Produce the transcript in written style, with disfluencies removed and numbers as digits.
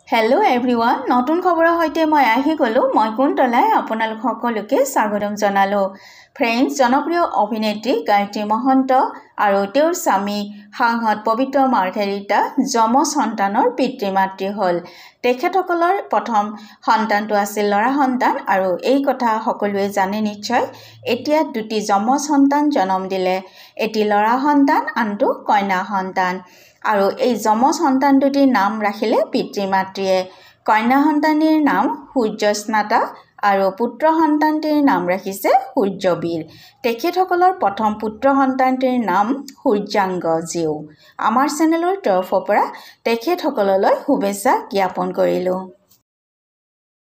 hello' everyone নতুন খবৰৰ সৈতে মই আহি গ'লো মই কুন্তলাই আপোনালোক সকলোকে স্বাগতম জনালো ফ্ৰেণ্ডছ জনপ্ৰিয় অভিনেত্ৰী গায়ত্ৰী মহন্ত আৰু তেওঁৰ স্বামী সাংসদ পবিত্ৰ মাৰ্ঘেৰিটা যম সন্তানৰ পিতৃ মাতৃ হ'ল তেখেতসকলৰ প্ৰথম সন্তানটো আছিল ল'ৰা সন্তান আৰু এই কথা সকলোৱে জানে নিশ্চয় এতিয়া দুটি যম সন্তান জন্ম দিলে এটি ল'ৰা সন্তান আনটো কন্যা সন্তান আৰু এই যম সন্তান দুটিৰ নাম ৰাখিলে পিতৃ মাতৃয়ে কন্যা সন্তানৰ নাম সূৰ্যস্নাতা আৰু পুত্ৰ সন্তানটিৰ নাম ৰাখিছে সূৰ্যবীৰ তেখেতসকলৰ প্ৰথম পুত্ৰ সন্তানটিৰ নাম সূৰ্যাংগ জীউ আমাৰ চেনেলৰ তৰফৰ পৰা তেখেতসকললৈ শুভেচ্ছা জ্ঞাপন কৰিলো